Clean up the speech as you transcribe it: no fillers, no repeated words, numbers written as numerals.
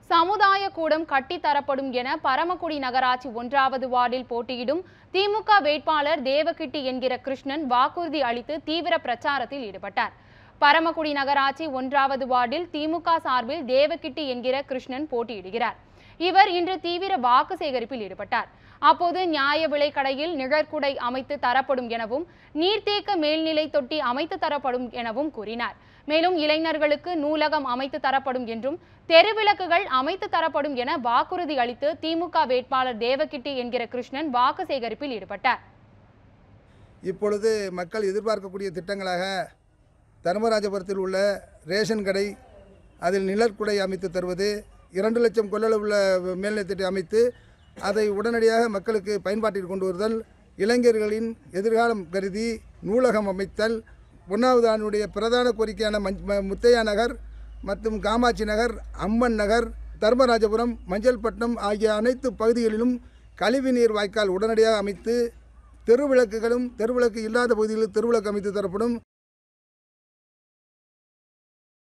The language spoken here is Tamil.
சமுதாய கூடம் கட்டித்தரப்படும் என பரமக்குடி நகராட்சி 1வது வார்டில் போட்டியிடும் திமுக வேட்பாளர் தேவகிட்டி என்கிற கிருஷ்ணன் வாக்குறுதி அளித்து தீவிர பிரச்சாரத்தில் ஈடுபட்டார். பரமக்குடி நகராட்சி 1வது வார்டில் திமுக சார்பில் தேவகிட்டி என்கிற கிருஷ்ணன் போட்டியிடுகிறார். இவர் இன்று தீவிர வாக்கு சேகரிப்பில் ஈடுபட்டார். அப்போது நியாய விலை கடையில் நிழற்குடை அமைத்து தரப்படும் எனவும் நீர்த்தேக்க மேல்நிலை தொட்டி அமைத்து தரப்படும் எனவும் கூறினார். மேலும் இளைஞர்களுக்கு நூலகம் அமைத்து தரப்படும் என்றும் தெருவிளக்குகள் அமைத்து தரப்படும் என வாக்குறுதி அளித்து திமுக வேட்பாளர் தேவகிட்டி என்கிற கிருஷ்ணன் வாக்கு சேகரிப்பில் ஈடுபட்டார். இப்பொழுது மக்கள் எதிர்பார்க்கக்கூடிய திட்டங்களாக தர்மராஜபுரத்தில் உள்ள ரேஷன் கடை, அதில் நிழற்குடை அமைத்து தருவது, 2 லட்சம் கொள்ளளவுள்ள மேல்நிலைத்தொட்டி அமைத்து அதை உடனடியாக மக்களுக்கு பயன்பாட்டில் கொண்டு வருதல், இளைஞர்களின் எதிர்காலம் கருதி நூலகம் அமைத்தல், 1வது ஆண்டுடைய பிரதான கோரிக்கையான முத்தையா நகர் மற்றும் காமாட்சி நகர், அம்மன் நகர், தர்மராஜபுரம், மஞ்சள்பட்டினம் ஆகிய அனைத்து பகுதிகளிலும் கழிவுநீர் வாய்க்கால் உடனடியாக அமைத்து தெருவிளக்கு இல்லாத பகுதிகளில் தெருவிளக்கு அமைத்து தரப்படும்.